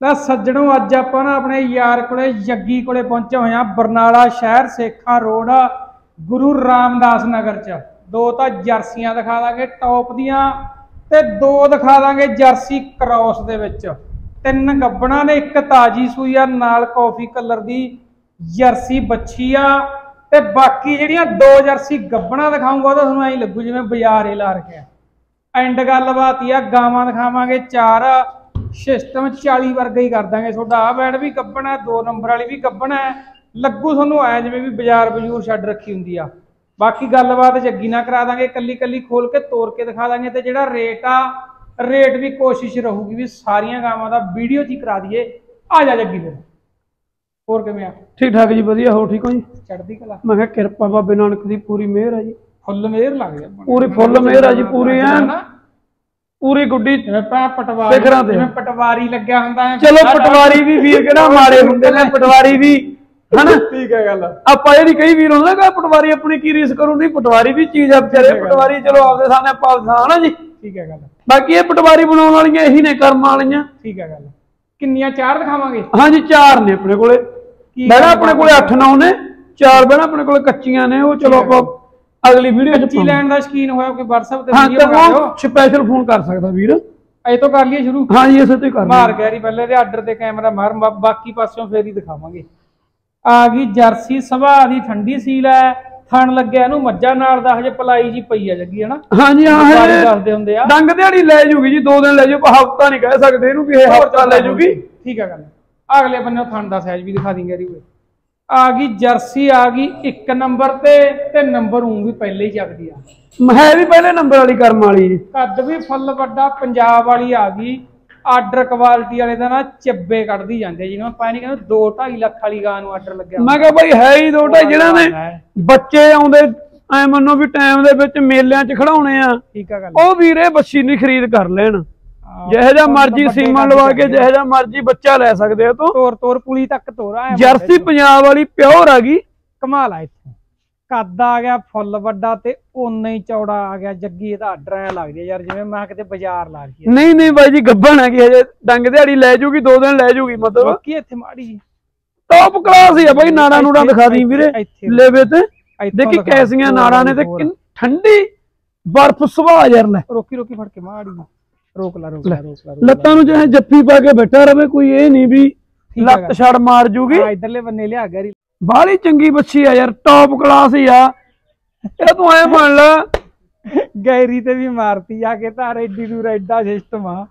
ਤਾਂ ਸੱਜਣੋ ਅੱਜ ਆਪਾਂ ਨਾ ਆਪਣੇ ਯਾਰ ਕੋਲੇ ਜੱਗੀ ਕੋਲੇ ਪਹੁੰਚੇ ਹੋਏ ਆ ਬਰਨਾਲਾ ਸ਼ਹਿਰ ਸੇਖਾ ਰੋਡ ਗੁਰੂ रामदास नगर च। दो तो जर्सियां दिखा देंगे टॉप दियां ते दो दिखा देंगे जर्सी क्रॉस दे विच। तीन गब्बना ने एक ताजी सूई आ नाल कॉफी कलर दी जर्सी बच्छी आ ते बाकी जिहड़ियां दो जर्सी गब्बना दिखाऊंगा तो तुहानूं ऐ लगू जिवें बाजार ही ला रखे। एंड गलबात ही आ गावां दिखावांगे चार सिस्टम 40 वर्गा ही कर देंगे। थोड़ा आ बैड भी गब्बना है, 2 नंबर वाली भी गब्बना है, लगू थोनू ऐ जिवें भी बाजार बजूर छड्ड रखी हुंदी आ। बाकी गलबात जग्गी ना करा देंगे, कली कली खोल के तोड़ के दिखा देंगे। तो जिहड़ा रेट आ रेट भी कोशिश रहूगी भी सारियां गावां दा वीडियो च करा दईए। आ जा जग्गी फिर होर किवें आ? ठीक ठाक जी, वधिया। हो ठीक हो जी? चढ़दी कला। मैं कहा किरपा बाबे नानक दी पूरी मेहर है जी। फुल मेहर लग जा, पूरी फुल मेहर है जी, पूरी ऐन पूरी गुड्डी पटवारी लग्या हुंदा है। चलो पटवारी भी वीर किहड़ा माड़े हुंदे ने, पटवारी भी है ना। ठीक है गल। ਆਪਾਂ ਜਿਹੜੀ ਕਈ ਵੀਰ ਹੁੰਦਾ ਕਿ ਪਟਵਾਰੀ ਆਪਣੀ ਕੀ ਰੀਸ ਕਰੂ, ਨਹੀਂ ਪਟਵਾਰੀ ਵੀ ਚੀਜ਼ ਆ ਵਿਚਾਰੇ। ਪਟਵਾਰੀ ਚਲੋ ਆਪਦੇ ਸਾਹਮਣੇ ਪਾਲਦਾ ਹੈ ਨਾ ਜੀ। ਠੀਕ ਹੈ ਗੱਲ। ਬਾਕੀ ਇਹ ਪਟਵਾਰੀ ਬਣਾਉਣ ਵਾਲੀਆਂ ਇਹੀ ਨੇ ਕਰਮ ਵਾਲੀਆਂ। ਠੀਕ ਹੈ ਗੱਲ। ਕਿੰਨੀਆਂ ਚਾਰ ਦਿਖਾਵਾਂਗੇ? ਹਾਂ ਜੀ 4 ਨੇ ਆਪਣੇ ਕੋਲੇ। ਬਹਿਣਾ ਆਪਣੇ ਕੋਲੇ 8-9 ਨੇ, 4 ਬਹਿਣਾ ਆਪਣੇ ਕੋਲੇ ਕੱਚੀਆਂ ਨੇ। ਉਹ ਚਲੋ ਆਪਾਂ ਅਗਲੀ ਵੀਡੀਓ ਚ ਕੱਚੀ ਲੈਣ ਦਾ ਸ਼ਕੀਨ ਹੋਇਆ ਕੋਈ WhatsApp ਤੇ ਵੀਡੀਓ ਬਣਾ ਦਿਓ, ਸਪੈਸ਼ਲ ਫੋਨ ਕਰ ਸਕਦਾ ਵੀਰ। ਇਹ ਤੋਂ ਕਰ ਲਈਏ ਸ਼ੁਰੂ। ਹਾਂ ਜੀ ਇਸੇ ਤੋਂ ਹੀ ਕਰ ਮਾਰ ਗੈਰੀ ਪਹਿਲੇ ਤੇ ਆਰਡਰ ਤੇ ਕੈਮਰਾ ਮਾਰ, ਬਾਕੀ ਪਾਸਿਓਂ ਫੇਰ ਹੀ ਦਿਖਾਵਾਂਗੇ। आ गई जर्सी सुभा दी ठंडी सील है, थण लग्या इहनूं मज्जां नाल दा हजे पलाई जी पई है जग्गी है ना। हां जी हां है, दसदे हुंदे आ डंग दिहाड़ी ले जूगी जी, 2 दिन ले जू, हफ्ता नहीं कह सकदे इहनूं भी ये हफ्ता ले जूगी। ठीक है गल। अगले बन्ने थण दा साइज भी दिखा देंगे। आ गई जर्सी आ गई 1 नंबर ते नंबर ऊं भी पहले ही जगदी आ, है भी पहले नंबर वाली कर्म वाली। कद भी फुल वड्डा पंजाब वाली आ गई। आर्डर क्वालिटी वाले का ना चिब्बे कढ़दी जांदे, जिवें पाई नहीं कहंदे 2-2.5 लाख वाली गां नूं आर्डर लग्या। मैं कहा भाई है ही 2-2.5 जिहड़े ने बच्चे आउंदे ऐ मन्नो भी टाइम दे विच मेलिਆਂ च खड़ाउणे आ। ठीक है गल। ओ वीरे बच्ची नहीं खरीद कर लेण, ਜਿਹੋ ਜਿਹਾ ਮਰਜੀ ਸੀਮਾ ਲਵਾ ਕੇ ਜਿਹੋ ਜਿਹਾ ਮਰਜੀ ਬੱਚਾ ਲੈ ਸਕਦੇ ਹੋ। ਤੋਂ ਤੋਰ ਪੁਲੀ ਤੱਕ ਤੋਰਾ ਜਰਸੀ ਪੰਜਾਬ ਵਾਲੀ ਪਿਓਰ ਆ ਗਈ। ਕਮਾਲ ਆ। ਇੱਥੇ ਕੱਦ ਆ ਗਿਆ ਫੁੱਲ ਵੱਡਾ ਤੇ ਓਨਾ ਹੀ ਚੌੜਾ ਆ ਗਿਆ। ਜੱਗੀ ਇਹਦਾ ਆਰਡਰ ਐ ਲੱਗਦੀ ਯਾਰ ਜਿਵੇਂ ਮੈਂ ਕਿਤੇ ਬਾਜ਼ਾਰ ਲਾ ਰਹੀ। ਨਹੀਂ ਨਹੀਂ ਬਾਈ ਜੀ ਗੱਭਣ ਹੈਗੀ, ਹਜੇ ਡੰਗ ਦਿਹਾੜੀ ਲੈ ਜੂਗੀ, 2 ਦਿਨ ਲੈ ਜੂਗੀ। ਮਤਲਬ ਕੀ ਇੱਥੇ ਮਾੜੀ ਜੀ ਟੌਪ ਕਲਾਸ ਹੀ ਆ ਬਾਈ। ਨਾੜਾਂ ਨੂੜਾਂ ਦਿਖਾ ਦੀ ਵੀਰੇ ਲੇਵੇ ਤੇ, ਦੇਖੀ ਕੈਸੀਆਂ ਨਾੜਾਂ ਨੇ ਤੇ ਠੰਡੀ ਬਰਫ਼ ਸੁਭਾ ਯਾਰ। ਲੈ ਰੋਕੀ ਰੋਕੀ ਫੜ ਕੇ ਮਾੜੀ ਰੋਕ ਲਾ ਰੋਕ ਲਾ ਰੋਕ ਲਾ। ਲੱਤਾਂ ਨੂੰ ਚਾਹੇ ਜੱਫੀ ਪਾ ਕੇ ਬੈਠਾ ਰਵੇ, ਕੋਈ ਇਹ ਨਹੀਂ ਵੀ ਲੱਤ ਛੜ ਮਾਰ ਜੂਗੀ। ਇਧਰਲੇ ਬੰਨੇ ਲਿਆ ਗੈਰੀ ਬਾਹਲੀ ਚੰਗੀ ਬੱਚੀ ਆ ਯਾਰ, ਟੌਪ ਕਲਾਸ ਹੀ ਆ। ਇਹ ਤੂੰ ਐ ਮੰਨ ਲਾ ਗੈਰੀ ਤੇ ਵੀ ਮਾਰਤੀ ਜਾ ਕੇ ਧਾਰ, ਐਡੀ ਦੂਰ ਐਡਾ ਸਿਸਟਮ ਆ।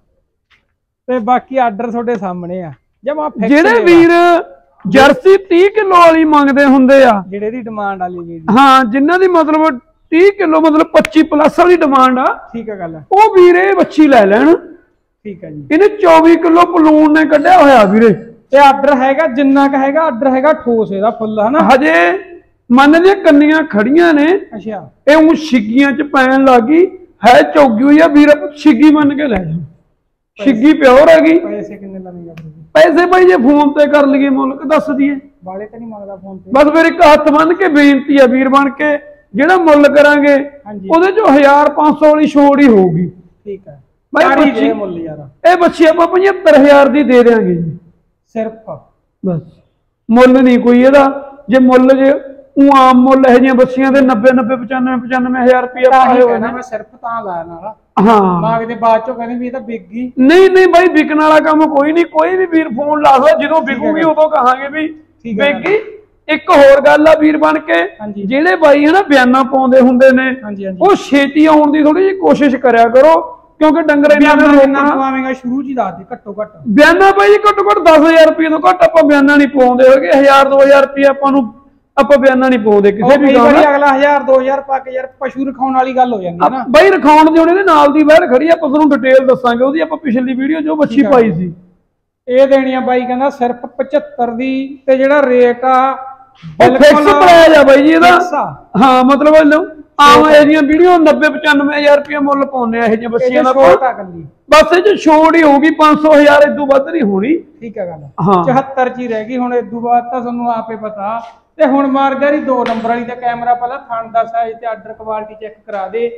ਤੇ ਬਾਕੀ ਆਰਡਰ ਤੁਹਾਡੇ ਸਾਹਮਣੇ ਆ। ਜਮਾ ਜਿਹੜੇ ਵੀਰ ਜਰਸੀ 30 ਕਿਲੋ ਵਾਲੀ ਮੰਗਦੇ ਹੁੰਦੇ ਆ, ਜਿਹੜੇ ਦੀ ਡਿਮਾਂਡ ਵਾਲੀ ਵੀਰ, ਹਾਂ ਜਿਨ੍ਹਾਂ ਦੀ ਮਤਲਬ 30 ਕਿਲੋ ਮਤਲਬ 25 ਪਲੱਸ ਵਾਲੀ ਡਿਮਾਂਡ ਆ। ਠੀਕ ਹੈ ਗੱਲ। ਉਹ ਵੀਰ ਇਹ ਬੱਚੀ ਲੈ ਲੈਣ। ਠੀਕ ਹੈ ਜੀ। ਇਹਨੇ 24 ਕਿਲੋ ਪਲੂਨ ਨੇ ਕੱਢਿਆ ਹੋਇਆ ਵੀਰੇ। ਤੇ ਆਰਡਰ ਹੈਗਾ ਜਿੰਨਾ ਕ ਹੈਗਾ, ਆਰਡਰ ਹੈਗਾ ਠੋਸ ਇਹਦਾ ਫੁੱਲ ਹੈ ਨਾ। ਹਜੇ ਮੰਨ ਲਿਆ ਕੰਨੀਆਂ ਖੜੀਆਂ ਨੇ। ਅੱਛਾ। ਇਹ ਉਹ ਛਿੱਗੀਆਂ ਚ ਪੈਣ ਲੱਗੀ ਹੈ, ਚੌਗੀ ਹੋਈ ਆ ਵੀਰ। ਛਿੱਗੀ ਮੰਨ ਕੇ ਲੈ ਜਾ, ਛਿੱਗੀ ਪਿਓਰ ਹੈਗੀ। ਪੈਸੇ ਕਿੰਨੇ ਲਵੇਂਗਾ? ਪੈਸੇ ਭਾਈ ਜੇ ਫੋਨ ਤੇ ਕਰ ਲਈਏ ਮੁੱਲ ਦੱਸ ਦਈਏ। ਵਾਲੇ ਤਾਂ ਨਹੀਂ ਮੰਗਦਾ ਫੋਨ ਤੇ। ਬਸ ਫਿਰ ਇੱਕ ਹੱਥ ਬੰਨ ਕੇ ਬੇਨਤੀ ਆ ਵੀਰ ਬਣ ਕੇ, ਜਿਹੜਾ ਮੁੱਲ ਕਰਾਂਗੇ ਉਹਦੇ ਚੋਂ 1500 ਵਾਲੀ ਛੋੜ ਹੀ ਹੋਊਗੀ। ਠੀਕ ਹੈ ਭਾਈ ਬੱਚੀ ਮੁੱਲ ਯਾਰ, ਇਹ ਬੱਚੀ ਆਪਾਂ 75000 ਦੀ ਦੇ ਦੇਾਂਗੇ ਜੀ ਸਿਰਫ। ਬਸ ਮੁੱਲ ਨਹੀਂ ਕੋਈ ਇਹਦਾ। ਜੇ ਮੁੱਲ ਜੇ ਉਹ ਆਮ ਮੁੱਲ ਇਹ ਜਿਹੀਆਂ ਬੱਚੀਆਂ ਦੇ 90 95000 ਰੁਪਏ ਪਾਏ ਹੋਏ ਨੇ। ਮੈਂ ਸਿਰਫ ਤਾਂ ਲਾਇਆ ਨਾਲ। ਹਾਂ ਮਾਗਦੇ ਬਾਅਦ ਚੋਂ ਕਹਿੰਦੇ ਵੀ ਇਹ ਤਾਂ ਵਿਕ ਗਈ। ਨਹੀਂ ਨਹੀਂ ਬਾਈ ਵਿਕਣ ਵਾਲਾ ਕੰਮ ਕੋਈ ਨਹੀਂ। ਕੋਈ ਵੀ ਵੀਰ ਫੋਨ ਲਾ ਸਕਦਾ, ਜਦੋਂ ਵਿਕੂਗੀ ਉਦੋਂ ਕਹਾਂਗੇ ਵੀ ਵਿਕ ਗਈ। ਇੱਕ ਹੋਰ ਗੱਲ ਆ ਵੀਰ ਬਣ ਕੇ, ਜਿਹੜੇ ਬਾਈ ਹਨਾ ਬਿਆਨਾ ਪਾਉਂਦੇ ਹੁੰਦੇ ਨੇ, ਉਹ ਛੇਤੀ ਆਉਣ ਦੀ ਥੋੜੀ ਜਿਹੀ ਕੋਸ਼ਿਸ਼ ਕਰਿਆ ਕਰੋ, ਕਿਉਂਕਿ ਡੰਗਰ ਇਹਨਾਂ ਨੇ ਰੋਕਣਾ ਪਵਾਵੇਂਗਾ। ਸ਼ੁਰੂ ਚ ਹੀ ਦੱਸ ਦੇ ਘੱਟੋ ਘੱਟ ਬਿਆਨਾ ਭਾਈ ਘੱਟੋ ਘੱਟ 10000 ਰੁਪਏ ਤੋਂ ਘੱਟ ਆਪਾਂ ਬਿਆਨਾ ਨਹੀਂ ਪਾਉਂਦੇ ਹੈਗੇ। 1000-2000 ਰੁਪਏ ਆਪਾਂ ਬਿਆਨਾ ਨਹੀਂ ਪਾਉਂਦੇ ਕਿਸੇ ਵੀ ਗੱਲ। ਅਗਲਾ 1000-2000 ਪਾ ਕੇ ਯਾਰ ਪਸ਼ੂ ਰਖਾਉਣ ਵਾਲੀ ਗੱਲ ਹੋ ਜਾਂਦੀ ਹੈ ਨਾ ਬਾਈ। ਰਖਾਉਣ ਦੇ ਉਹਦੇ ਨਾਲ ਦੀ ਬਾਹਰ ਖੜੀ ਆ, ਆਪਾਂ ਤੁਹਾਨੂੰ ਡਿਟੇਲ ਦੱਸਾਂਗੇ ਉਹਦੀ। ਆਪਾਂ ਪਿਛਲੀ ਵੀਡੀਓ ਜੋ ਬੱਚੀ ਪਾਈ ਸੀ ਇਹ ਦੇਣੀ ਆ ਬਾਈ ਕਹਿੰਦਾ ਸਿਰਫ 75 ਦੀ। ਤੇ ਜਿਹੜਾ ਰੇਟ ਆ ਫਿਕਸ ਪ੍ਰਾਈਸ ਆ ਬਾਈ ਜੀ ਇਹਦਾ। ਹਾਂ ਮਤਲਬ ਆਮ ਇਹ ਜੀਆਂ ਵੀਡੀਓ 90-95,000 ਰੁਪਏ ਮੁੱਲ ਪਾਉਂਦੇ ਆ ਇਹ ਜਿਹੀਆਂ ਬੱਚੀਆਂ ਦਾ। ਬਸ ਇਹ ਚ ਛੋੜ ਹੀ ਹੋਊਗੀ 500,000, ਇਦੋਂ ਵੱਧ ਨਹੀਂ ਹੋਣੀ। ਠੀਕ ਹੈ ਗੱਲ। 74 ਚ ਹੀ ਰਹਿ ਗਈ ਹੁਣ। ਇਦੋਂ ਬਾਅਦ ਤਾਂ ਤੁਹਾਨੂੰ ਆਪੇ ਪਤਾ। ਤੇ ਹੁਣ ਮਾਰ ਗੈਰੀ 2 ਨੰਬਰ ਵਾਲੀ ਦਾ ਕੈਮਰਾ ਪਹਿਲਾਂ ਥਣ ਦਾ ਸਾਈਜ਼ ਤੇ ਆਰਡਰ ਕੁਆਲਿਟੀ ਚੈੱਕ ਕਰਾ ਦੇ।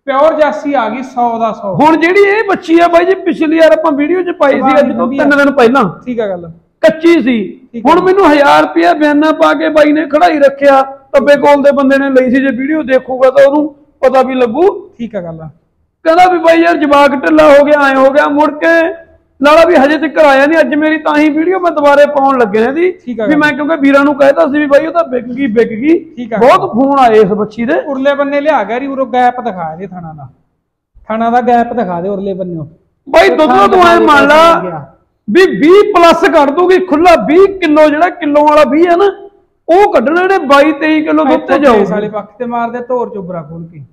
प्योर जर्सी आ गई 100 ਦਾ 100। ਹੁਣ ਜਿਹੜੀ ਇਹ ਬੱਚੀ ਆ ਬਾਈ ਜੀ ਪਿਛਲੀ ਵਾਰ ਆਪਾਂ ਵੀਡੀਓ 'ਚ ਪਾਈ ਸੀ ਅੱਜ ਤੋਂ 3 ਦਿਨ ਪਹਿਲਾਂ। ਠੀਕ ਹੈ ਗੱਲ। ਕੱਚੀ ਸੀ। ਹੁਣ ਮੈਨੂੰ 1000 ਰੁਪਇਆ ਬਿਆਨਾ ਪਾ ਕੇ ਬਾਈ ਨੇ ਖੜਾਈ ਰੱਖਿਆ। ਤੱਬੇ ਕੋਲ ਦੇ ਬੰਦੇ ਨੇ ਲਈ ਸੀ, ਜੇ ਵੀਡੀਓ ਦੇਖੂਗਾ ਤਾਂ ਉਹਨੂੰ ਪਤਾ ਵੀ ਲੱਗੂ। ਠੀਕ ਹੈ ਗੱਲ। ਕਹਿੰਦਾ ਵੀ ਬਾਈ ਯਾਰ ਜਵਾਕ ਢਿੱਲਾ ਹੋ ਗਿਆ, ਐ ਹੋ ਗਿਆ। ਮੁੜ ਕੇ ਲਾਲਾ ਵੀ ਹਜੇ ਤੱਕ ਆਇਆ ਨਹੀਂ। ਅੱਜ ਮੇਰੀ ਤਾਂ ਹੀ ਵੀਡੀਓ ਮੈਂ ਦੁਬਾਰੇ ਪਾਉਣ ਲੱਗਿਆ ਦੀ ਵੀ ਮੈਂ ਕਿਉਂਕਿ ਵੀਰਾਂ ਨੂੰ ਕਹਿਤਾ ਸੀ ਵੀ ਬਾਈ ਉਹ ਤਾਂ ਵਿਕ ਗਈ। ਬਹੁਤ ਫੋਨ ਆਏ ਇਸ ਬੱਚੀ ਦੇ। ਉਰਲੇ ਬੰਨੇ ਲਿਆ ਗਿਆ ਰੀ ਉਰੋਂ ਗੈਪ ਦਿਖਾ ਦੇ ਥਾਣਾ ਦਾ ਗੈਪ ਦਿਖਾ ਦੇ ਉਰਲੇ ਬੰਨਿਓ ਬਾਈ। ਦੁੱਧ ਦਾ ਤੂੰ ਐ ਮੰਨ ਲਾ ਵੀ 20 ਪਲੱਸ ਕੱਢ ਦੂਗੀ ਖੁੱਲਾ। 20 ਕਿਲੋ ਜਿਹੜਾ ਕਿਲੋ ਵਾਲਾ 20 ਹੈ ਨਾ ਉਹ ਕੱਢਣੇ ਨੇ 22-23 ਕਿਲੋ ਦੁੱਧ ਤੇ ਜਾਊ। ਸਾਲੇ ਪੱਖ ਤੇ ਮਾਰਦੇ ਧੋਰ ਚੋਬਰਾ ਖੋਲ ਕੇ।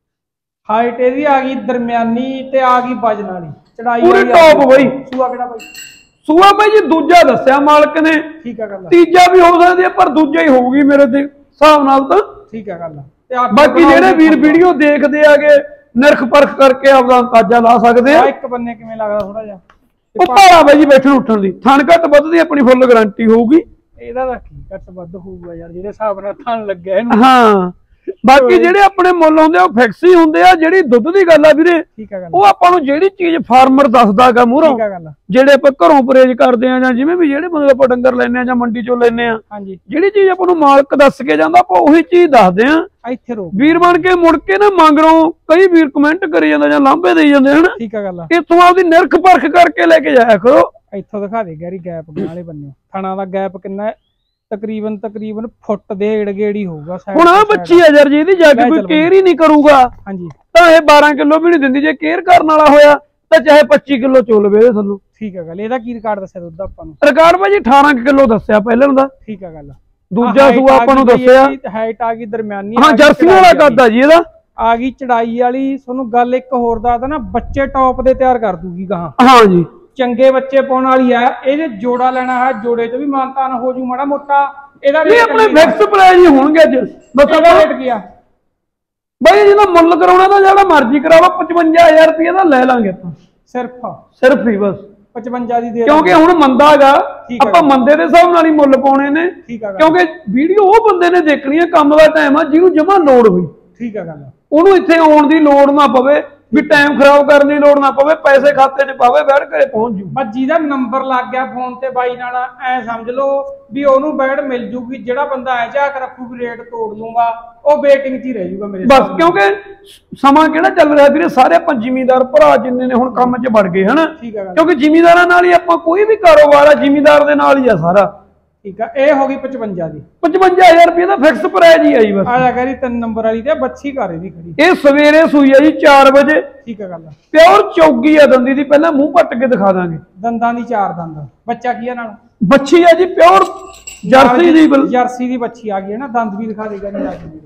ਹਾਈਟ ਇਹਦੀ ਆ ਗਈ ਦਰਮਿਆਨੀ ਤੇ ਆ ਗਈ ਵਜਨ ਵਾਲੀ ਚੜਾਈ ਪੂਰੀ ਟੌਪ ਬਾਈ। ਸੂਆ ਕਿਹੜਾ ਬਾਈ? ਸੂਆ ਬਾਈ ਜੀ ਦੂਜਾ ਦੱਸਿਆ ਮਾਲਕ ਨੇ। ਠੀਕ ਹੈ ਗੱਲ। ਤੀਜਾ ਵੀ ਹੋ ਸਕਦੀ ਹੈ ਪਰ ਦੂਜਾ ਹੀ ਹੋਊਗੀ ਮੇਰੇ ਦੇ ਹਿਸਾਬ ਨਾਲ ਤਾਂ। ਠੀਕ ਹੈ ਗੱਲ। ਬਾਕੀ ਜਿਹੜੇ ਵੀਰ ਵੀਡੀਓ ਦੇਖਦੇ ਆਗੇ ਨਿਰਖ ਪਰਖ ਕਰਕੇ ਆਪਦਾ ਅੰਦਾਜ਼ਾ ਲਾ ਸਕਦੇ ਆ। ਇੱਕ ਬੰਨੇ ਕਿਵੇਂ ਲੱਗਦਾ ਥੋੜਾ ਜਿਹਾ ਉਹ ਭਾਰਾ ਬਾਈ ਜੀ ਬੈਠਣ ਉੱਠਣ ਦੀ। ਥਣ ਘੱਟ ਵੱਧ ਦੀ ਆਪਣੀ ਫੁੱਲ ਗਾਰੰਟੀ ਹੋਊਗੀ। ਇਹਦਾ ਤਾਂ ਕੀ ਘੱਟ ਵੱਧ ਹੋਊਗਾ ਯਾਰ ਜਿਹੜੇ ਹਿਸਾਬ ਨਾਲ ਥਣ ਲੱਗਿਆ ਇਹਨੂੰ। ਹਾਂ ਬਾਕੀ ਜਿਹੜੇ ਆਪਣੇ ਮੁੱਲ ਹੁੰਦੇ ਆ ਉਹ ਫਿਕਸ ਹੀ ਹੁੰਦੇ ਆ। ਜਿਹੜੀ ਦੁੱਧ ਦੀ ਗੱਲ ਆ ਵੀਰੇ ਉਹ ਆਪਾਂ ਨੂੰ ਜਿਹੜੀ ਚੀਜ਼ ਫਾਰਮਰ ਦੱਸਦਾਗਾ ਮੂਹਰੋਂ, ਜਿਹੜੇ ਆਪਾਂ ਘਰੋਂ ਪਰਹੇਜ ਕਰਦੇ ਆ ਜਾਂ ਜਿਵੇਂ ਵੀ ਜਿਹੜੇ ਬੰਦੇ ਆਪਾਂ ਡੰਗਰ ਲੈਨੇ ਆ ਜਾਂ ਮੰਡੀ ਚੋਂ ਲੈਨੇ ਆ, ਜਿਹੜੀ ਚੀਜ਼ ਆਪਾਂ ਨੂੰ ਮਾਲਕ ਦੱਸ ਕੇ ਜਾਂਦਾ ਆਪਾਂ ਉਹੀ ਚੀਜ਼ ਦੱਸਦੇ ਆ। ਇੱਥੇ ਰੋ ਵੀਰ ਬਣ ਕੇ ਮੁੜ ਕੇ ਨਾ ਮੰਗਰੋਂ ਕਈ ਵੀਰ ਕਮੈਂਟ ਕਰੀ ਜਾਂਦੇ ਜਾਂ ਲਾਂਭੇ ਦੇਈ ਜਾਂਦੇ ਹਨ। ਠੀਕ ਆ ਗੱਲ। ਇੱਥੋਂ ਆਪਦੀ ਨਿਰਖ ਪਰਖ ਕਰਕੇ ਲੈ ਕੇ ਜਾਇਆ ਕਰੋ। ਇੱਥੋਂ ਦਿਖਾ ਦੇ ਗੈਰੀ ਗੈਪ ਵਾਲੇ ਬੰਨੇ ਥਣਾ ਦਾ ਗੈਪ ਕਿੰਨਾ ਹੈ? ਤਕਰੀਬਨ ਫੁੱਟ ਦੇ ਏੜ-ਗੇੜ ਹੀ ਹੋਊਗਾ। ਹੁਣ ਆ ਬੱਚੀ ਆ ਯਾਰ ਜੀ ਇਹਦੀ ਜਾ ਕੇ ਕੋਈ ਕੇਅਰ ਹੀ ਨਹੀਂ ਕਰੂਗਾ ਤਾਂ ਇਹ 12 ਕਿਲੋ ਵੀ ਨਹੀਂ ਦਿੰਦੀ। ਜੇ ਕੇਅਰ ਕਰਨ ਵਾਲਾ ਹੋਇਆ ਤਾਂ ਚਾਹੇ 25 ਕਿਲੋ ਚੋਲਵੇ ਇਹਦੇ ਥੱਲੋਂ। ਠੀਕ ਆ ਗੱਲ। ਇਹਦਾ ਕੀ ਰਿਕਾਰਡ ਦੱਸਿਆ ਦੁੱਧ ਆਪਾਂ ਨੂੰ? ਰਿਕਾਰਡ ਭਾਜੀ 18 ਕਿਲੋ ਦੱਸਿਆ ਪਹਿਲਾਂ ਦਾ। ਠੀਕ ਆ ਗੱਲ। ਦੂਜਾ ਸੂਆ ਆਪਾਂ ਨੂੰ ਦੱਸਿਆ ਹਾਈਟ ਆ ਗਈ ਦਰਮਿਆਨੀ। ਹਾਂ ਜਰਸੀ ਵਾਲਾ ਕੱਦ ਆ ਜੀ ਇਹਦਾ। ਆ ਗਈ ਚੜਾਈ ਵਾਲੀ। ਤੁਹਾਨੂੰ ਗੱਲ ਇੱਕ ਹੋਰ ਦੱਸਦਾ ਨਾ, ਬੱਚੇ ਟੌਪ ਦੇ ਤਿਆਰ ਕਰ ਦੂਗੀ ਗਾਹਾਂ। ਹਾਂ ਜੀ ਚੰਗੇ ਬੱਚੇ ਪਾਉਣ ਵਾਲੀ ਆ। ਇਹਦੇ ਜੋੜਾ ਲੈਣਾ ਹੈ, ਜੋੜੇ 'ਚ ਵੀ ਮਾਨਤਾਨ ਹੋ ਜੂ ਮਾੜਾ ਮੋਟਾ। ਇਹਦਾ ਰੇਟ ਆਪਣੇ ਫਿਕਸ ਪ੍ਰਾਈਸ ਹੀ ਹੋਣਗੇ ਅੱਜ। ਬਸ ਇਹਦਾ ਰੇਟ ਕੀ ਆ ਬਾਈ? ਜਿਹਦਾ ਮੁੱਲ ਕਰਾਉਣਾ ਤਾਂ ਜਿਹੜਾ ਮਰਜ਼ੀ ਕਰਾ ਲਓ। 55000 ਰੁਪਏ ਦਾ ਲੈ ਲਾਂਗੇ ਆਪਾਂ ਸਿਰਫ ਹੀ ਬਸ 55 ਦੀ ਦੇ। ਕਿਉਂਕਿ ਹੁਣ ਮੰਦਾ ਗਾ ਆਪਾਂ ਮੰਦੇ ਦੇ ਹਿਸਾਬ ਨਾਲ ਹੀ ਮੁੱਲ ਪਾਉਣੇ ਨੇ। ਕਿਉਂਕਿ ਵੀਡੀਓ ਉਹ ਬੰਦੇ ਨੇ ਦੇਖਣੀ ਹੈ ਕੰਮ ਦਾ ਟਾਈਮ ਆ ਜਿਹਨੂੰ ਜਮਾ ਲੋੜ ਹੋਈ। ਠੀਕ ਆ ਗੱਲ। ਉਹਨੂੰ ਇੱਥੇ ਆਉਣ ਦੀ ਲੋੜ ਨਾ ਪਵੇ, ਵੀ ਟਾਈਮ ਖਰਾਬ ਕਰਨ ਦੀ ਲੋੜ ਨਾ ਪਵੇ, ਪੈਸੇ ਖਾਤੇ 'ਚ ਪਾਵੇ, ਬੈਠ ਘਰੇ ਪਹੁੰਚ ਜੂ। ਬਸ ਜਿਹਦਾ ਨੰਬਰ ਲੱਗ ਗਿਆ ਫੋਨ ਤੇ ਬਾਈ ਨਾਲ ਐ ਸਮਝ ਲਓ ਵੀ ਉਹਨੂੰ ਬੈਠ ਮਿਲ ਜੂਗੀ। ਜਿਹੜਾ ਬੰਦਾ ਐ ਝਾਕ ਰੱਖੂ ਵੀ ਰੇਟ ਤੋੜ ਲੂੰਗਾ ਉਹ ਵੇਟਿੰਗ 'ਚ ਹੀ ਰਹਿ ਜੂਗਾ ਮੇਰੇ ਬਸ। ਕਿਉਂਕਿ ਸਮਾਂ ਕਿਹੜਾ ਚੱਲ ਰਿਹਾ ਵੀਰੇ, ਸਾਰੇ ਆਪਾਂ ਜ਼ਿਮੀਂਦਾਰ ਭਰਾ ਜਿੰਨੇ ਨੇ ਹੁਣ ਕੰਮ 'ਚ ਵੜ ਗਏ ਹਨਾ। ਕਿਉਂਕਿ ਜ਼ਿਮੀਂਦਾਰਾਂ ਨਾਲ ਹੀ ਆਪਾਂ ਕੋਈ ਵੀ ਕਾਰੋਬਾਰ ਆ ਜ਼ਿਮੀਂਦਾਰ ਦੇ ਨਾਲ ਹੀ ਆ ਸਾਰਾ। ਠੀਕ ਆ। ਇਹ ਹੋ ਗਈ 55 ਦੀ। 55000 ਰੁਪਏ ਦਾ ਫਿਕਸ ਪ੍ਰਾਈਸ ਹੀ ਆਈ ਬਸ। ਆਇਆ ਕਰੀ 3 ਨੰਬਰ ਵਾਲੀ ਤੇ ਬੱਚੀ ਘਰ ਇਹਦੀ ਖੜੀ। ਇਹ ਸਵੇਰੇ ਸੂਈ ਆ ਜੀ 4 ਵਜੇ। ਠੀਕ ਆ ਗੱਲ। ਪਿਓਰ ਚੌਗੀ ਆ ਦੰਦੀ ਦੀ। ਪਹਿਲਾਂ ਮੂੰਹ ਪੱਟ ਕੇ ਦਿਖਾ ਦਾਂਗੇ। ਦੰਦਾਂ ਦੀ 4 ਦੰਦ। ਬੱਚਾ ਕੀ ਆ ਨਾਲ? ਬੱਚੀ ਆ ਜੀ ਪਿਓਰ ਜਰਸੀ ਦੀ। ਜਰਸੀ ਦੀ ਬੱਚੀ ਆ ਗਈ ਹੈ ਨਾ। ਦੰਦ ਵੀ ਦਿਖਾ ਦੇਗਾ ਨਹੀਂ ਲੱਗਦੀ।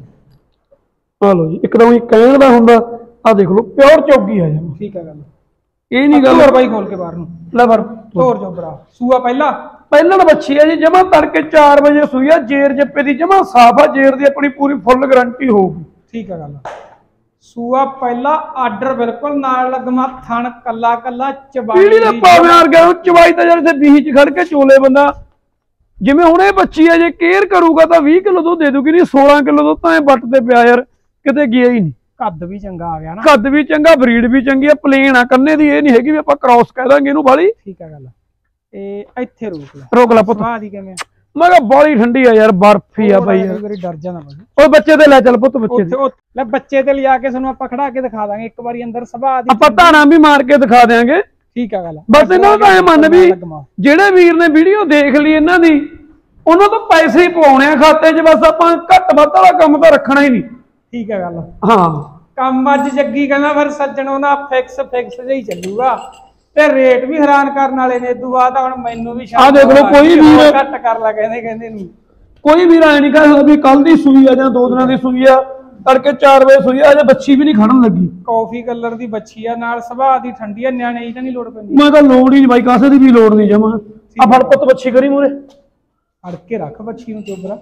ਆ ਲੋ ਜੀ ਇੱਕਦਮ ਹੀ ਕਹਿਣ ਦਾ ਹੁੰਦਾ। ਆ ਦੇਖ ਲਓ ਪਿਓਰ ਚੌਗੀ ਆ ਜੀ। ਠੀਕ ਆ ਗੱਲ। ਇਹ ਨਹੀਂ ਗੱਲ ਬਾਈ ਖੋਲ ਕੇ ਬਾਹਰ ਨੂੰ ਲੈ ਫਰ ਤੋਰ ਜੋਬਰਾ। ਸੂਆ ਪਹਿਲਾਂ ਬੱਚੀ ਆ ਜੀ ਜਮਾ ਤੜਕੇ 4 ਵਜੇ ਸੂਈ ਆ। ਜੇਰ ਜੱਪੇ ਦੀ ਜਮਾ ਸਾਫ ਆ। ਜੇਰ ਦੀ ਆਪਣੀ ਪੂਰੀ ਫੁੱਲ ਗਾਰੰਟੀ ਹੋਊਗੀ। ਠੀਕ ਆ ਗੱਲ। ਸੂਆ ਪਹਿਲਾ ਆਰਡਰ ਬਿਲਕੁਲ ਨਾਲ ਲੱਗਮਾ। ਥਣ ਕੱਲਾ ਚਬਾਈ ਦੇ ਪਾਵੇਂ ਆ ਗਿਆ। ਚਬਾਈ ਤਾਂ ਜਦ ਬੀਹੀ 'ਚ ਖੜ ਕੇ ਚੋਲੇ ਬੰਦਾ। ਜਿਵੇਂ ਹੁਣ ਇਹ ਬੱਚੀ ਆ ਜੇ ਕੇਅਰ ਕਰੂਗਾ ਤਾਂ 20 ਕਿਲੋ ਦੁੱਧ ਦੇ ਦੂਗੀ। ਨਹੀਂ 16 ਕਿਲੋ ਦੁੱਧ ਤਾਂ ਇਹ ਬੱਟ ਤੇ ਪਿਆ ਯਾਰ, ਕਿਤੇ ਗਿਆ ਹੀ ਨਹੀਂ। ਕੱਦ ਵੀ ਚੰਗਾ ਆ ਗਿਆ ਨਾ। ਕੱਦ ਵੀ ਚੰਗਾ, ਬਰੀਡ ਵੀ ਚੰਗੀ ਆ। ਪਲੇਨ ਆ ਕੰਨੇ ਦੀ। ਇਹ ਨਹੀਂ ਹੈਗੀ ਵੀ ਆਪਾਂ ਕ੍ਰਾਸ ਕਹਿ ਦਾਂਗੇ ਇਹਨੂੰ ਬਾਲੀ। ਠੀਕ ਆ ਗੱਲ। ਇਹ ਇੱਥੇ ਰੋਕ ਲੈ ਪੁੱਤ। ਕਿਵੇਂ ਮੈਂ ਕਿਹਾ ਬਾਲੀ ਠੰਡੀ ਆ ਯਾਰ, ਬਰਫੀ ਆ ਬਾਈ ਯਾਰ। ਡਰ ਜਾਣਾ ਉਹ ਬੱਚੇ ਤੇ ਲੈ ਚੱਲ ਪੁੱਤ। ਬੱਚੇ ਤੇ ਲੈ ਬੱਚੇ ਤੇ ਲਿਆ ਕੇ ਤੁਹਾਨੂੰ ਆਪਾਂ ਖੜਾ ਕੇ ਦਿਖਾ ਦਾਂਗੇ ਇੱਕ ਵਾਰੀ ਅੰਦਰ ਸੁਭਾਅ ਦੀ। ਆਪਾਂ ਧਾਣਾ ਵੀ ਮਾਰ ਕੇ ਦਿਖਾ ਦਿਆਂਗੇ। ਠੀਕ ਆ ਗੱਲ। ਬਸ ਇਹਨਾਂ ਦਾ ਇਹ ਮੰਨ ਵੀ ਜਿਹੜੇ ਵੀਰ ਨੇ ਵੀਡੀਓ ਦੇਖ ਲਈ ਇਹਨਾਂ ਦੀ ਉਹਨਾਂ ਤੋਂ ਪੈਸੇ ਹੀ ਪਵਾਉਣੇ ਆ ਖਾਤੇ 'ਚ। ਬਸ ਆਪਾਂ ਘੱਟ ਵੱਧ ਵਾਲਾ ਕੰਮ ਤਾਂ ਰੱਖਣਾ ਹੀ ਨਹੀਂ। ਠੀਕ ਆ ਗੱਲ। ਹਾਂ ਕੰਮ ਅੱਜ ਜੱਗੀ ਕਹਿੰਦਾ ਫਿਰ ਸੱਜਣੋਂ ਨਾ ਫਿਕਸ ਜਿਹਾ ਹੀ ਚੱਲੂਗਾ ਤੇ ਰੇਟ ਵੀ ਹੈਰਾਨ ਕਰਨ ਵਾਲੇ ਨੇ। ਇਦੋਂ ਬਾਅਦ ਹੁਣ ਮੈਨੂੰ ਵੀ ਆ ਦੇਖ ਲਓ ਕੋਈ ਵੀਰ ਘੱਟ ਕਰ ਲਾ ਕਹਿੰਦੇ ਨੂੰ। ਕੋਈ ਵੀਰ ਐ ਨਹੀਂ ਕਹਿ ਵੀ ਕੱਲ ਦੀ ਸੂਈ ਆ ਜਾਂ 2 ਦਿਨਾਂ ਦੀ ਸੂਈ ਆ, ਤੜਕੇ 4 ਵਜੇ ਸੂਈ ਆ, ਅਜੇ ਬੱਚੀ ਵੀ ਨਹੀਂ ਖੜਨ ਲੱਗੀ। ਕਾਫੀ ਕਲਰ ਦੀ ਬੱਚੀ ਆ, ਨਾਲ ਸੁਭਾਅ ਦੀ ਠੰਡੀ ਆ। ਨਿਆਣੇ ਹੀ ਤਾਂ ਨਹੀਂ ਲੋੜ ਪੈਂਦੀ। ਮੈਂ ਤਾਂ ਲੋੜ ਹੀ ਨਹੀਂ ਬਾਈ, ਕਾਸੇ ਦੀ ਵੀ ਲੋੜ ਨਹੀਂ ਜਮਾ। ਆ ਫੜ ਪੁੱਤ ਬੱਚੀ ਕਰੀ ਮੂਰੇ ਫੜ ਕੇ ਰੱਖ ਬੱਚੀ ਨੂੰ ਚੋਬਰਾ।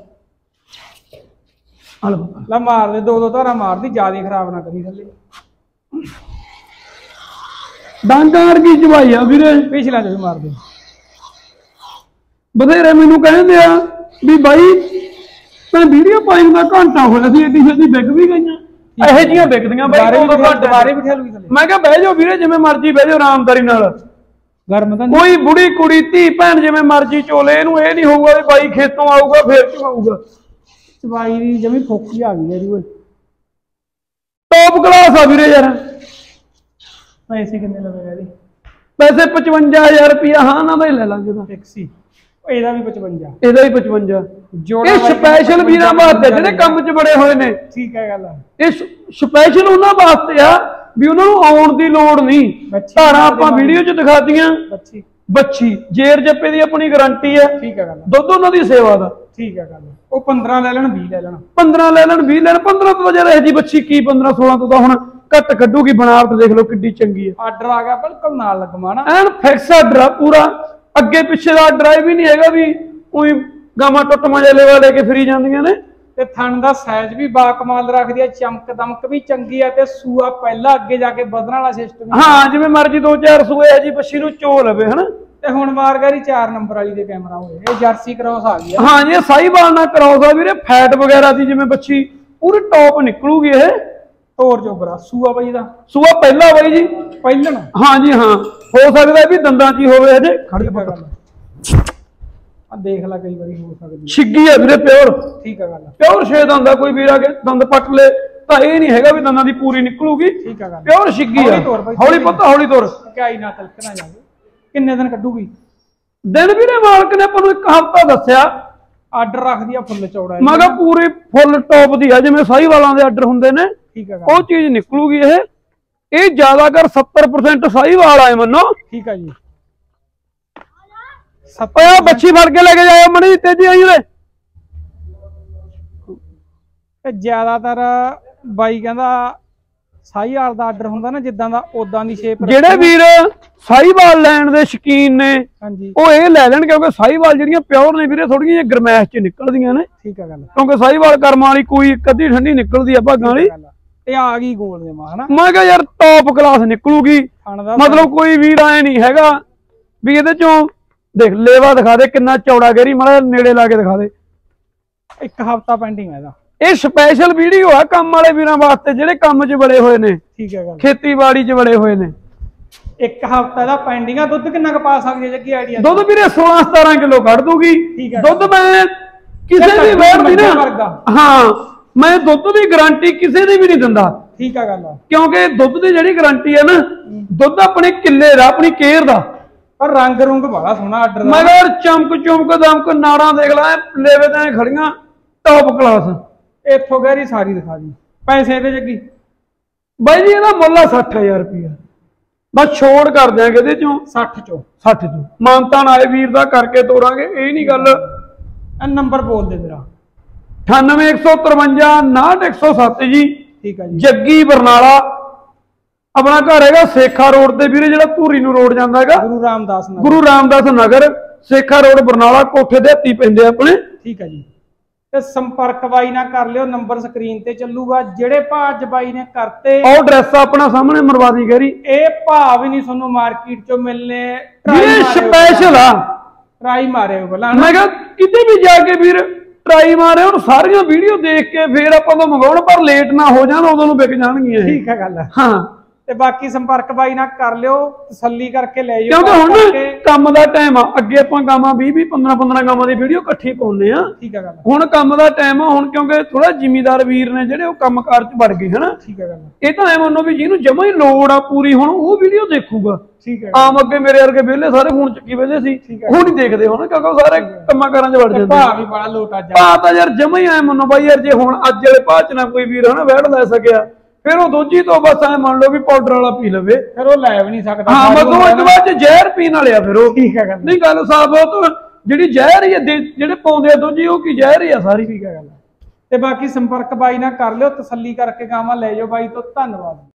ਲੈ ਮਾਰ ਦੇ 2 ਧਾਰਾਂ ਮਾਰਦੀ, ਜਿਆਦਾ ਖਰਾਬ ਨਾ ਕਰੀ ਥੱਲੇ। ਡਾਂਗਾਂ ਵਰਗੀ ਚਵਾਈ ਆ ਵੀਰੇ। ਪਿਛਲਾ ਚ ਮਾਰ ਦੇ। ਬਥੇਰੇ ਮੈਨੂੰ ਕਹਿੰਦੇ ਆ ਵੀ ਬਾਈ ਮੈਂ ਵੀਡੀਓ ਪਾਉਣ ਦਾ ਘੰਟਾ ਹੋਇਆ ਸੀ, ਐਡੀ ਛੇਤੀ ਵਿਕ ਵੀ ਗਈਆਂ। ਇਹੋ ਜਿਹੀਆਂ ਵਿਕਦੀਆਂ ਬਾਈ ਦੁਬਾਰੇ ਬਿਠਾ ਲੂਗੀ ਥੱਲੇ। ਮੈਂ ਕਿਹਾ ਬਹਿ ਜਾਓ ਵੀਰੇ ਜਿਵੇਂ ਮਰਜ਼ੀ ਬਹਿ ਜਾਓ ਆਰਾਮਦਾਰੀ ਨਾਲ। ਗਰਮ ਤਾਂ ਕੋਈ ਬੁੜੀ ਕੁੜੀ ਧੀ ਭੈਣ ਜਿਵੇਂ ਮਰਜ਼ੀ ਚੋਲੇ, ਇਹਨੂੰ ਇਹ ਨਹੀਂ ਹੋਊਗਾ ਵੀ ਬਾਈ ਖੇਤੋਂ ਆਊਗਾ ਫੇਰ ਚਵਾਊਗਾ। ਚਵਾਈ ਦੀ ਜਮੀ ਫੋਕੀ ਆ ਗਈ ਇਹਦੀ ਓਏ। ਟੌਪ ਕਲਾਸ ਆ ਵੀਰੇ ਯਾਰ। ਪੈਸੇ ਕਿੰਨੇ ਲਵੇਗਾ ਇਹਦੇ? ਪੈਸੇ 55000 ਰੁਪਇਆ। ਹਾਂ ਨਾ ਬਾਈ ਲੈ ਲਾਂਗੇ ਤਾਂ ਫਿਕਸੀ। ਇਹਦਾ ਵੀ 55, ਇਹਦਾ ਵੀ 55। ਇਹ ਸਪੈਸ਼ਲ ਵੀਰਾਂ ਵਾਸਤੇ ਜਿਹੜੇ ਕੰਮ 'ਚ ਬੜੇ ਹੋਏ ਨੇ। ਠੀਕ ਹੈ ਗੱਲ। ਇਹ ਸਪੈਸ਼ਲ ਉਹਨਾਂ ਵਾਸਤੇ ਆ ਵੀ ਉਹਨਾਂ ਨੂੰ ਆਉਣ ਦੀ ਲੋੜ ਨਹੀਂ। ਧਾਰਾਂ ਆਪਾਂ ਵੀਡੀਓ 'ਚ ਦਿਖਾਤੀਆਂ। ਬੱਚੀ ਜੇਰ ਜੱਪੇ ਦੀ ਆਪਣੀ ਗਾਰੰਟੀ ਹੈ। ਠੀਕ ਹੈ ਗੱਲ। ਦੁੱਧ ਉਹਨਾਂ ਦੀ ਸੇਵਾ ਦਾ। ਠੀਕ ਹੈ ਗੱਲ। ਉਹ 15 ਲੈ ਲੈਣ 20 ਲੈ ਲੈਣ। 15 ਲੈ ਲੈਣ 20 ਲੈਣ। 15 ਤੋਂ ਜਰਾ ਇਹ ਜੀ ਬੱਚੀ ਕੀ 15 16 ਤੋਂ ਤਾਂ ਹੁਣ ਘੱਟ ਕੱਢੂਗੀ। ਬਣਾਵਟ ਦੇਖ ਲਓ ਕਿੱਡੀ ਚੰਗੀ ਹੈ। ਆਰਡਰ ਆ ਗਿਆ ਬਿਲਕੁਲ ਨਾਲ ਲੱਗਵਾ ਨਾ। ਐਨ ਫਿਕਸ ਆਰਡਰ ਆ ਪੂਰਾ। ਅੱਗੇ ਪਿੱਛੇ ਦਾ ਆਰਡਰ ਵੀ ਨਹੀਂ ਹੈਗਾ ਵੀ ਉਹੀ ਗਾਵਾਂ ਟੁੱਟ ਮਜਲੇ ਵਾਲੇ ਕੇ ਫਰੀ ਜਾਂਦੀਆਂ ਨੇ। ਤੇ ਥਣ ਦਾ ਸਾਈਜ਼ ਵੀ ਬਾ ਕਮਾਲ ਰੱਖਦੀ ਹੈ। ਚਮਕ ਦਮਕ ਵੀ ਚੰਗੀ ਹੈ ਤੇ ਸੂਆ ਪਹਿਲਾਂ ਅੱਗੇ ਜਾ ਕੇ ਵਧਣ ਵਾਲਾ ਸਿਸਟਮ। ਹਾਂ ਜਿਵੇਂ ਮਰਜੀ 2-4 ਸੂਏ ਆ ਜੀ ਬੱਚੀ ਨੂੰ ਚੋ ਲਵੇ ਹਨਾ। ਤੇ ਹੁਣ ਮਾਰਗਾਰੀ 4 ਨੰਬਰ ਵਾਲੀ ਦੇ ਕੈਮਰਾ ਹੋਏ। ਇਹ ਜਰਸੀ ਕ੍ਰੋਸ ਆ ਗਈ। ਹਾਂ ਜੀ ਸਾਹੀਵਾਲ ਨਾਲ ਕ੍ਰੋਸ ਆ ਵੀਰੇ। ਫੈਟ ਵਗੈਰਾ ਦੀ ਜਿਵੇਂ ਬੱਚੀ ਪੂਰੀ ਟੌਪ ਨਿਕਲੂਗੀ। ਇਹ ਤੋਰ ਜੋਬਰਾ ਸੂਆ ਬਾਈ ਦਾ। ਸੂਆ ਪਹਿਲਾ ਬਾਈ ਜੀ ਪਹਿਲਣ। ਹਾਂ ਜੀ ਹਾਂ। ਹੋ ਸਕਦਾ ਵੀ ਦੰਦਾਂ 'ਚ ਹੀ ਹੋਵੇ ਹਜੇ। ਖੜ ਜਾ ਗੱਲ ਆ ਦੇਖ ਲੈ ਕਈ ਵਾਰੀ ਹੋ ਸਕਦੀ। ਛਿੱਗੀ ਆ ਵੀਰੇ ਪਿਓਰ। ਠੀਕ ਹੈ ਗੱਲ। ਪਿਓਰ 6 ਦੰਦ ਆ। ਕੋਈ ਵੀਰ ਆ ਕੇ ਦੰਦ ਪੱਟ ਲੇ ਤਾਂ ਇਹ ਨਹੀਂ ਹੈਗਾ ਵੀ ਦੰਦਾਂ ਦੀ ਪੂਰੀ ਨਿਕਲੂਗੀ। ਠੀਕ ਹੈ ਗੱਲ। ਪਿਓਰ ਛਿੱਗੀ ਆ। ਹੌਲੀ ਪੁੱਤ ਹੌਲੀ ਤੁਰ। ਕਾਈ ਨਾ ਤਲਕ ਨਾ ਜਾਵੇ। ਕਿੰਨੇ ਦਿਨ ਕੱਢੂਗੀ? ਦਿਨ ਵੀਰੇ ਮਾਲਕ ਨੇ ਆਪਾਂ ਨੂੰ 1 ਹਫ਼ਤਾ ਦੱਸਿਆ। ਆਰਡਰ ਰੱਖਦੀ ਆ ਫੁੱਲ ਚੌੜਾ। ਮੈਂ ਕਿਹਾ ਪੂਰੀ ਫੁੱਲ ਟੌਪ ਦੀ ਆ ਜਿਵੇਂ ਸਾਹੀਵਾਲਾਂ ਦੇ ਆਰਡਰ ਹੁੰਦੇ ਨੇ। ਠੀਕ ਹੈ ਉਹ ਚੀਜ਼ ਨਿਕਲੂਗੀ। ਇਹ ਜ਼ਿਆਦਾ ਕਰ 70% ਸਾਹੀਵਾਲ ਆਏ ਮੰਨੋ। ਠੀਕ ਹੈ ਜੀ। ਓਏ ਬੱਚੀ ਫੜ ਕੇ ਲੈ ਕੇ ਜਾਓ ਮਣੀ ਤੇਜੀ ਆਈ ਓਏ। ਤੇ ਜ਼ਿਆਦਾਤਰ ਬਾਈ ਕਹਿੰਦਾ ਸਾਹੀਵਾਲ ਦਾ ਆਰਡਰ ਹੁੰਦਾ ਨਾ ਜਿੱਦਾਂ ਦਾ ਉਦਾਂ ਦੀ ਸ਼ੇਪ। ਜਿਹੜੇ ਵੀਰ ਸਾਹੀਵਾਲ ਲੈਣ ਦੇ ਸ਼ੌਕੀਨ ਨੇ ਹਾਂਜੀ ਉਹ ਇਹ ਲੈ ਲੈਣ ਕਿਉਂਕਿ ਸਾਹੀਵਾਲ ਜਿਹੜੀਆਂ ਪਿਓਰ ਨੇ ਵੀਰੇ ਥੋੜੀਆਂ ਜਿਹੀਆਂ ਗਰਮੈਸ਼ 'ਚ ਨਿਕਲਦੀਆਂ ਨੇ। ਠੀਕ ਹੈ ਗੱਲ। ਕਿਉਂਕਿ ਸਾਹੀਵਾਲ ਕਰਮਾਂ ਵਾਲੀ ਕੋਈ ਇੱਕ ਅੱਧੀ ਠੰਡੀ ਨਿਕਲਦੀ ਆ ਭਾਗਾਂ ਵਾਲੀ। ਤੇ ਆ ਗਈ ਗੋਲ ਦੇ ਮਾਂ ਹਨਾ। ਮੈਂ ਕਿਹਾ ਯਾਰ ਟੌਪ ਕਲਾਸ ਨਿਕਲੂਗੀ। ਮਤਲਬ ਕੋਈ ਵੀਰ ਆਏ ਨਹੀਂ ਹੈਗਾ ਵੀ ਇਹਦੇ ਚੋਂ ਦੇਖ ਲੇਵਾ ਦਿਖਾ ਦੇ ਕਿੰਨਾ ਚੌੜਾ ਗੇਰੀ ਮਾੜਾ ਨੇੜੇ ਲਾ ਕੇ ਦਿਖਾ ਦੇ। 1 ਹਫ਼ਤਾ ਪੈਂਡਿੰਗ ਹੈ ਇਹਦਾ। ਇਹ ਸਪੈਸ਼ਲ ਵੀਡੀਓ ਆ ਕੰਮ ਵਾਲੇ ਵੀਰਾਂ ਵਾਸਤੇ ਜਿਹੜੇ ਕੰਮ 'ਚ ਬੜੇ ਹੋਏ ਨੇ। ਠੀਕ ਹੈ ਗੱਲ। ਖੇਤੀਬਾੜੀ 'ਚ ਬੜੇ ਹੋਏ ਨੇ। 1 ਹਫ਼ਤਾ ਦਾ ਪੈਂਡਿੰਗ ਆ। ਦੁੱਧ ਕਿੰਨਾ ਕੁ ਪਾ ਸਕਦੀ ਹੈ ਜੱਗੀ ਆਈਡੀਆ? ਦੁੱਧ ਵੀਰੇ 16-17 ਕਿਲੋ ਕੱਢ ਦੂਗੀ। ਦੁੱਧ ਮੈਂ ਕਿਸੇ ਦੀ ਵੈਰ ਦੀ ਨਾ। ਹਾਂ ਮੈਂ ਦੁੱਧ ਦੀ ਗਾਰੰਟੀ ਕਿਸੇ ਦੀ ਵੀ ਨਹੀਂ ਦਿੰਦਾ। ਠੀਕ ਹੈ ਗੱਲ। ਕਿਉਂਕਿ ਦੁੱਧ ਦੀ ਜਿਹੜੀ ਗਾਰੰਟੀ ਹੈ ਨਾ ਦੁੱਧ ਆਪਣੇ ਕਿੱਲੇ ਦਾ ਆਪਣੀ ਕੇਅਰ ਦਾ। ਪਰ ਰੰਗ ਰੁੰਗ ਬੜਾ ਸੋਹਣਾ ਆਰਡਰ ਦਾ। ਮਗਰ ਚਮਕ ਚਮਕ ਦਮਕ ਨਾੜਾਂ ਦੇਖ ਲੈ ਲੇਵੇ ਤੇ ਖੜੀਆਂ ਟੌਪ ਕਲਾਸ। ਇੱਥੋਂ ਗਹਿਰੀ ਸਾਰੀ ਦਿਖਾ ਦੀ। ਪੈਸੇ ਇਹਦੇ ਜੱਗੀ ਬਾਈ ਜੀ ਇਹਦਾ ਮੁੱਲ ਆ 60000 ਰੁਪਇਆ। ਬਸ ਛੋੜ ਕਰ ਦਿਆਂਗੇ ਇਹਦੇ ਚੋਂ 60 ਚੋਂ। 60 ਚੋਂ ਮਾਨਤਾਨ ਆਏ ਵੀਰ ਦਾ ਕਰਕੇ ਤੋਰਾਂਗੇ। ਇਹ ਨਹੀਂ ਗੱਲ। ਨੰਬਰ ਬੋਲ ਦੇ ਮੇਰਾ। 9815 69107 ਜੀ। ਠੀਕ ਹੈ ਜੀ। ਜੱਗੀ ਬਰਨਾਲਾ ਆਪਣਾ ਘਰ ਹੈਗਾ ਸੇਖਾ ਰੋਡ ਤੇ ਵੀਰੇ ਜਿਹੜਾ ਧੂਰੀ ਨੂੰ ਰੋਡ ਜਾਂਦਾ ਹੈਗਾ। ਗੁਰੂ ਰਾਮਦਾਸ ਨਗਰ। ਗੁਰੂ ਰਾਮਦਾਸ ਨਗਰ ਸੇਖਾ ਰੋਡ ਬਰਨਾਲਾ ਕੋਠੇ ਦੇ ਹੱਥੀ ਪੈਂਦੇ ਆਪਣੇ। ਠੀਕ ਹੈ ਜੀ। ਤੇ ਸੰਪਰਕ ਬਾਈ ਨਾਲ ਕਰ ਲਿਓ। ਨੰਬਰ ਸਕਰੀਨ ਤੇ ਚੱਲੂਗਾ। ਜਿਹੜੇ ਭਾਅ ਅੱਜ ਬਾਈ ਨੇ ਕਰਤੇ ਉਹ ਐਡਰੈਸ ਆਪਣਾ ਸਾਹਮਣੇ ਮਰਵਾਦੀ ਗੈਰੀ। ਇਹ ਭਾਅ ਵੀ ਨਹੀਂ ਤੁਹਾਨੂੰ ਮਾਰਕੀਟ ਚੋਂ ਮਿਲਨੇ। ਇਹ ਸਪੈਸ਼ਲ ਆ। ਟਰਾਈ ਮਾਰਿਓ ਪਹਿਲਾਂ। ਮੈਂ ਕਿਹਾ ਕਿਤੇ ਵੀ ਜਾ ਕੇ ਵੀਰ ਟਰਾਈ ਮਾਰੇ। ਹੁਣ ਸਾਰੀਆਂ ਵੀਡੀਓ ਦੇਖ ਕੇ ਫੇਰ ਆਪਾਂ ਤੋਂ ਮੰਗਾਉਣ ਪਰ ਲੇਟ ਨਾ ਹੋ ਜਾਣ ਉਦੋਂ ਨੂੰ ਵਿਕ ਜਾਣਗੀਆਂ। ਠੀਕ ਹੈ ਗੱਲ। ਹਾਂ ਤੇ ਬਾਕੀ ਸੰਪਰਕ ਬਾਈ ਨਾਲ ਕਰ ਲਿਓ। ਤਸੱਲੀ ਕਰਕੇ ਲੈ ਜਾਓ। ਕਿਉਂਕਿ ਹੁਣ ਕੰਮ ਦਾ ਟਾਈਮ ਆ। ਅੱਗੇ ਆਪਾਂ ਗਾਵਾਂ 20 15 ਗਾਵਾਂ ਦੀ ਵੀਡੀਓ ਇਕੱਠੀ ਪਾਉਂਦੇ ਆ। ਠੀਕ ਹੈ ਗੱਲ। ਹੁਣ ਕੰਮ ਦਾ ਟਾਈਮ ਆ। ਹੁਣ ਕਿਉਂਕਿ ਥੋੜਾ ਜ਼ਿਮੀਦਾਰ ਵੀਰ ਨੇ ਜਿਹੜੇ ਉਹ ਕੰਮਕਾਰ 'ਚ ਵੜ ਗਏ ਹਨਾ। ਠੀਕ ਹੈ ਗੱਲ। ਇਹ ਤਾਂ ਐ ਮੰਨੋ ਵੀ ਜਿਹਨੂੰ ਜਮਾ ਹੀ ਲੋੜ ਆ ਪੂਰੀ ਹੁਣ ਉਹ ਵੀਡੀਓ ਦੇਖੂਗਾ। ਠੀਕ ਹੈ। ਆਮ ਅੱਗੇ ਮੇਰੇ ਵਰਗੇ ਵਿਹਲੇ ਸਾਰੇ ਫੋਨ ਚੱਕੀ ਵੇਲੇ ਸੀ ਉਹ ਨਹੀਂ ਦੇਖਦੇ ਹੁਣ ਕਿਉਂਕਿ ਉਹ ਸਾਰੇ ਕੰਮਾਂ ਕਾਰਾਂ 'ਚ ਵੜ ਜਾਂਦੇ। ਭਾਅ ਵੀ ਬੜਾ ਲੋਟ ਅੱਜ। ਭਾਅ ਤਾਂ ਯਾਰ ਜਮਾ ਹੀ ਐ ਮੰਨੋ ਬਾਈ ਯਾਰ ਜੇ ਹੁਣ ਅੱਜ ਵਾਲੇ ਭਾਅ 'ਚ ਨਾ ਕੋਈ ਵੀਰ ਹਨਾ ਵੈੜ ਲੈ ਸਕਿਆ ਫਿਰ ਉਹ ਦੂਜੀ ਤੋਂ ਬਸ ਐ ਮੰਨ ਲਓ ਵੀ ਪਾਊਡਰ ਵਾਲਾ ਪੀ ਲਵੇ। ਫਿਰ ਉਹ ਲੈ ਵੀ ਨਹੀਂ ਸਕਦਾ। ਹਾਂ ਮਤਲਬ ਇਸ ਤੋਂ ਬਾਅਦ ਜ਼ਹਿਰ ਪੀਣ ਵਾਲੇ ਆ ਫਿਰ ਉਹ। ਠੀਕ ਹੈ ਗੱਲ। ਨਹੀਂ ਗੱਲ ਸਾਫ਼ ਆ। ਉਹ ਜਿਹੜੀ ਜ਼ਹਿਰ ਹੀ ਜਿਹੜੇ ਪਾਉਂਦੇ ਆ ਦੂਜੀ ਉਹ ਕੀ ਜ਼ਹਿਰ ਹੀ ਆ ਸਾਰੀ। ਠੀਕ ਹੈ ਗੱਲ। ਤੇ ਬਾਕੀ ਸੰਪਰਕ ਬਾਈ ਨਾਲ ਕਰ ਲਿਓ। ਤਸੱਲੀ ਕਰਕੇ ਗਾਵਾਂ ਲੈ ਜਾਓ ਬਾਈ ਤੋਂ। ਧੰਨਵਾਦ।